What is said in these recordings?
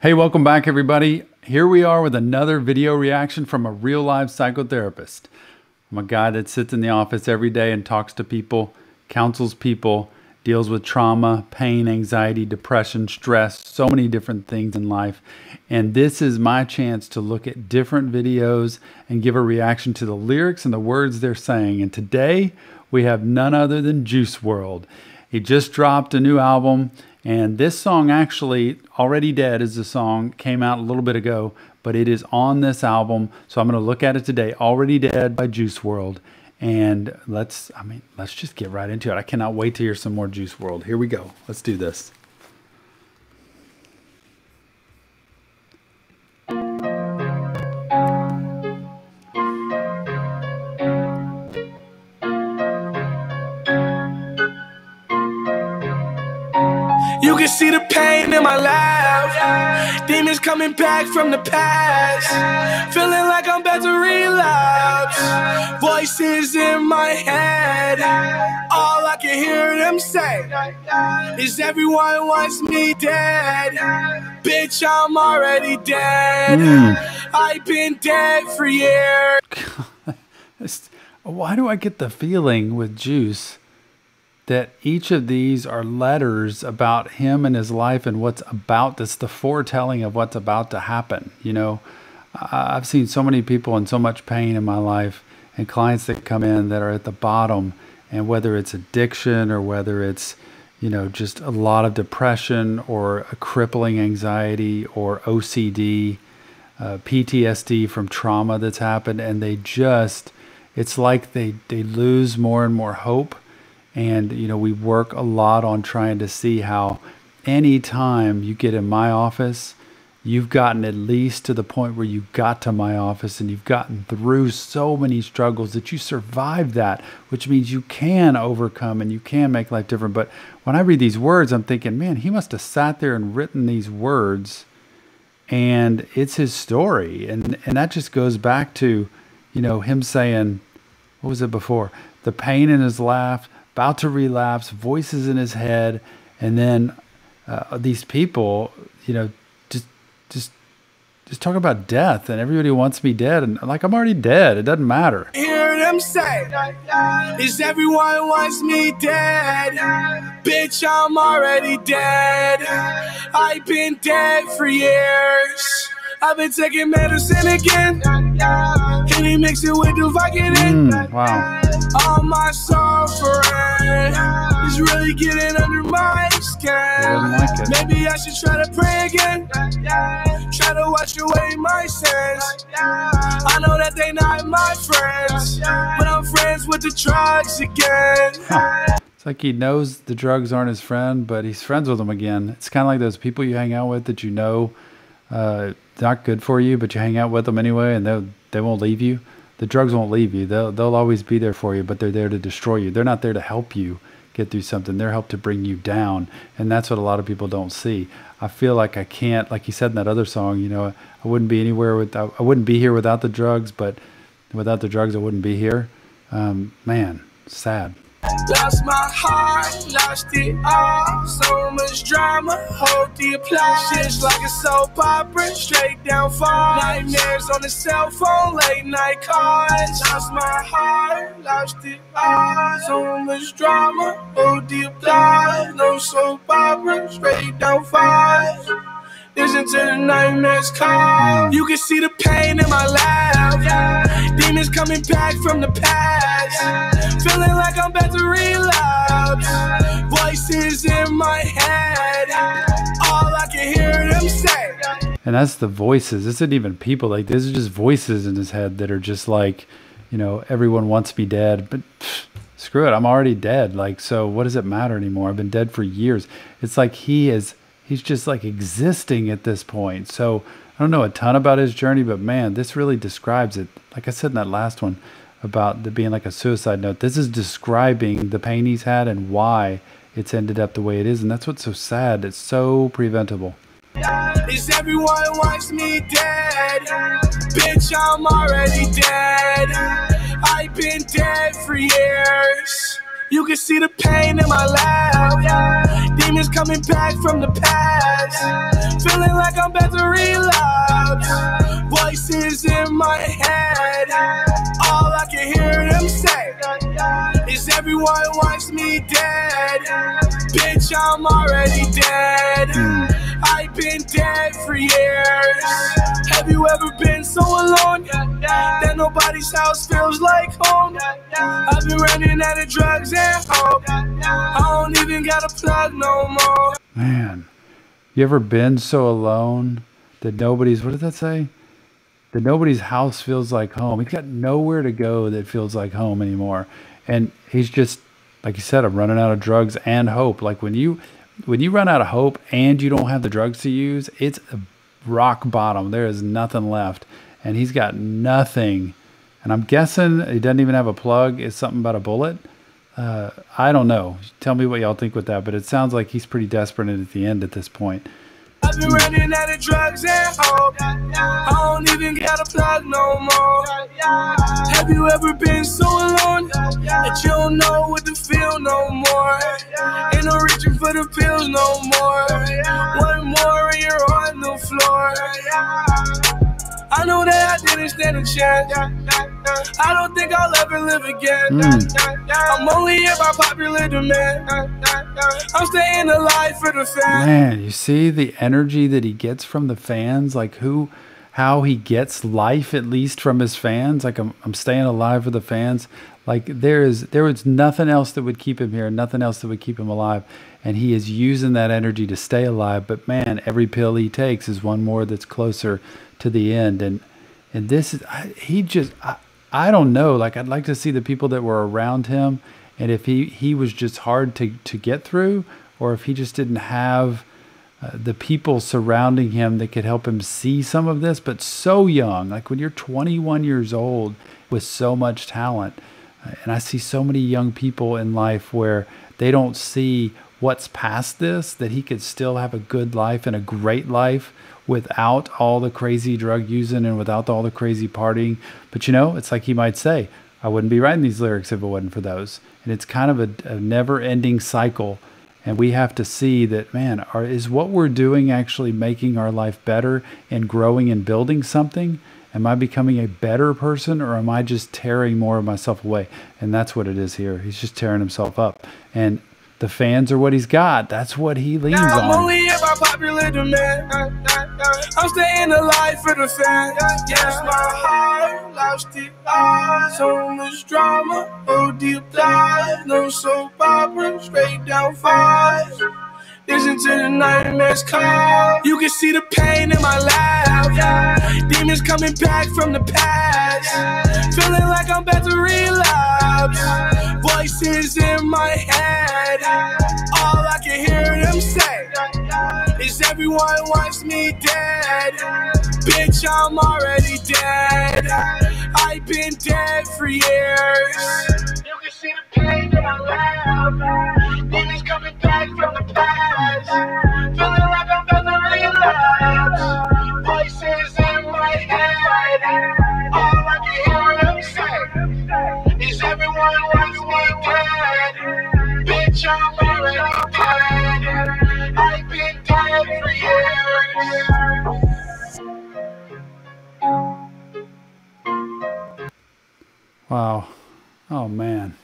Hey, welcome back everybody. Here we are with another video reaction from a real live psychotherapist. I'm a guy that sits in the office every day and talks to people, counsels people, deals with trauma, pain, anxiety, depression, stress, so many different things in life. And this is my chance to look at different videos and give a reaction to the lyrics and the words they're saying. And today we have none other than Juice Wrld. He just dropped a new album. And this song actually, Already Dead is the song, came out a little bit ago, but it is on this album. So I'm going to look at it today, Already Dead by Juice Wrld. And let's just get right into it. I cannot wait to hear some more Juice Wrld. Here we go. Let's do this. You can see the pain in my life. Demons coming back from the past. Feeling like I'm about to relapse. Voices in my head. All I can hear them say is everyone wants me dead. Bitch, I'm already dead. I've been dead for years. Why do I get the feeling with Juice that each of these are letters about him and his life and what's about, that's the foretelling of what's about to happen. You know, I've seen so many people in so much pain in my life and clients that come in that are at the bottom, and whether it's addiction or whether it's, you know, just a lot of depression or a crippling anxiety or OCD, PTSD from trauma that's happened, and they just, it's like they lose more and more hope. And, you know, we work a lot on trying to see how anytime you get in my office, you've gotten at least to the point where you got to my office and you've gotten through so many struggles that you survived that, which means you can overcome and you can make life different. But when I read these words, I'm thinking, man, he must have sat there and written these words, and it's his story. And that just goes back to, you know, him saying, what was it before? The pain in his laugh, about to relapse, voices in his head, and then these people, you know, just talk about death, and everybody wants me dead, and like, I'm already dead. It doesn't matter. Hear them say, is everyone wants me dead. Bitch, I'm already dead. I've been dead for years. I've been taking medicine again. Can he mix it with the Vicodin? Wow. All my suffering is really getting under my skin. Maybe I should try to pray again. Try to wash away my sins. I know that they not my friends, but I'm friends with the drugs again. It's like he knows the drugs aren't his friend, but he's friends with them again. It's kind of like those people you hang out with that you know not good for you, but you hang out with them anyway, and they won't leave you. The drugs won't leave you. They'll always be there for you, but they're there to destroy you. They're not there to help you get through something. They're helped to bring you down, and that's what a lot of people don't see. I feel like I can't, like he said in that other song, you know, I wouldn't be anywhere without, I wouldn't be here without the drugs, but without the drugs I wouldn't be here. Man, sad. Lost my heart, lost it all. So much drama, hold the applause. Shit's like a soap opera, straight down fall. Nightmares on the cell phone, late night calls. Lost my heart, lost it all. So much drama, hold the applause. No soap opera, straight down fall. Listen to the nightmares call. You can see the pain in my life. Demons coming back from the past. Feeling like I'm about to relapse. Voices in my head. All I can hear them say. And that's the voices. This isn't even people. Like, these are just voices in his head that are just like, you know, everyone wants me dead, but screw it, I'm already dead. Like, so what does it matter anymore? I've been dead for years. It's like he's just like existing at this point. So I don't know a ton about his journey, but man, this really describes it. Like I said in that last one about being like a suicide note, this is describing the pain he's had and why it's ended up the way it is. And that's what's so sad. It's so preventable. Is everyone wants me dead. Bitch, I'm already dead. I've been dead for years. You can see the pain in my laugh. Demons coming back from the past. Feeling like I'm about to relapse. Voices in my head. All I can hear them say is everyone wants me dead. Bitch, I'm already dead. I've been dead for years. Have you ever been so alone that nobody's house feels like home? I've been running out of drugs and hope. I don't even got a plug no more. Man, you ever been so alone that nobody's, what did that say? That nobody's house feels like home. He's got nowhere to go that feels like home anymore. And he's just, like you said, I'm running out of drugs and hope. Like when you run out of hope and you don't have the drugs to use, it's a rock bottom. There is nothing left. And he's got nothing. And I'm guessing he doesn't even have a plug. It's something about a bullet. I don't know. Tell me what y'all think with that. But it sounds like he's pretty desperate at the end at this point. I've been running out of drugs and hope. I don't even got a plug no more. Have you ever been so alone that you don't know what to feel no more? Ain't no reaching for the pills no more. One more and you're on the floor. I know that I didn't stand a chance. I don't think I'll ever live again. I'm only here by popular demand. I'm staying alive for the fans. Man, you see the energy that he gets from the fans, like how he gets life at least from his fans. Like I'm staying alive for the fans. Like there was nothing else that would keep him here, nothing else that would keep him alive, and he is using that energy to stay alive. But man, every pill he takes is one more that's closer to the end. And this is I don't know. Like I'd like to see the people that were around him, and if he was just hard to get through, or if he just didn't have the people surrounding him that could help him see some of this. But so young, like when you're 21 years old with so much talent, and I see so many young people in life where they don't see what's past this, that he could still have a good life and a great life without all the crazy drug using and without all the crazy partying. But it's like he might say, I wouldn't be writing these lyrics if it wasn't for those. And it's kind of a never-ending cycle. And we have to see that, man, is what we're doing actually making our life better and growing and building something? Am I becoming a better person, or am I just tearing more of myself away? And that's what it is here. He's just tearing himself up. And the fans are what he's got. That's what he leans on. I'm only here by popular demand. I'm staying alive for the fans. Yes, my heart lost it all. So much drama, OD applies. No soap opera, straight down fives. Listen to the nightmares call. You can see the pain in my laugh. Demons coming back from the past. Feeling like I'm about to relapse. Voices in my head. All I can hear them say is everyone wants me dead. Bitch, I'm already dead. I've been dead for years. You can see the pain in my laugh. Demons coming back from the past. Feeling like I'm about to relapse. Voices in my head. All I can hear them say is everyone wants me dead. Bitch, I'm already dead. I've been dead for years. Wow. Oh man.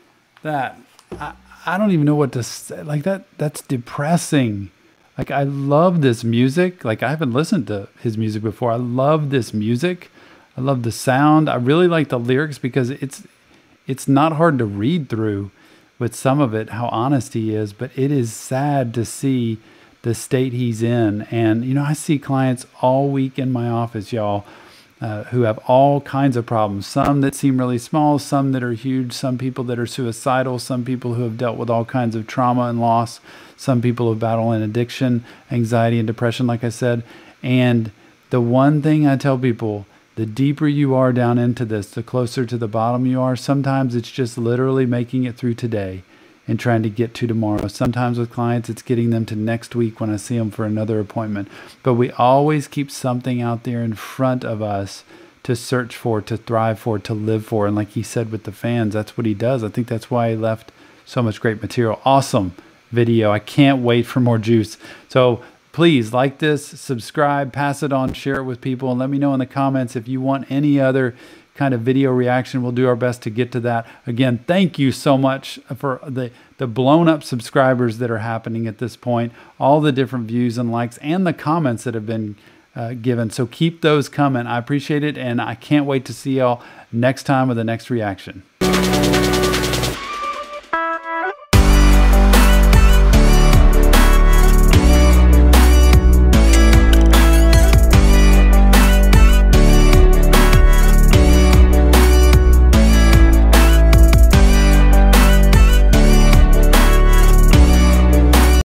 I don't even know what to say. Like that's depressing. Like I love this music. Like I haven't listened to his music before. I love this music. I love the sound. I really like the lyrics because it's not hard to read through with some of it, how honest he is, but it is sad to see the state he's in. And I see clients all week in my office, y'all, who have all kinds of problems. Some that seem really small, some that are huge, some people that are suicidal, some people who have dealt with all kinds of trauma and loss, some people who battle in addiction, anxiety, and depression, like I said. And the one thing I tell people, the deeper you are down into this, the closer to the bottom you are. Sometimes it's just literally making it through today and trying to get to tomorrow. Sometimes with clients, it's getting them to next week when I see them for another appointment. But we always keep something out there in front of us to search for, to thrive for, to live for. And like he said with the fans, that's what he does. I think that's why he left So much great material. Awesome video. I can't wait for more Juice. So please like this, subscribe, pass it on, share it with people, and let me know in the comments if you want any other kind of video reaction. We'll do our best to get to that. Again, thank you so much for the blown up subscribers that are happening at this point, all the different views and likes, and the comments that have been given. So keep those coming. I appreciate it, and I can't wait to see y'all next time with the next reaction.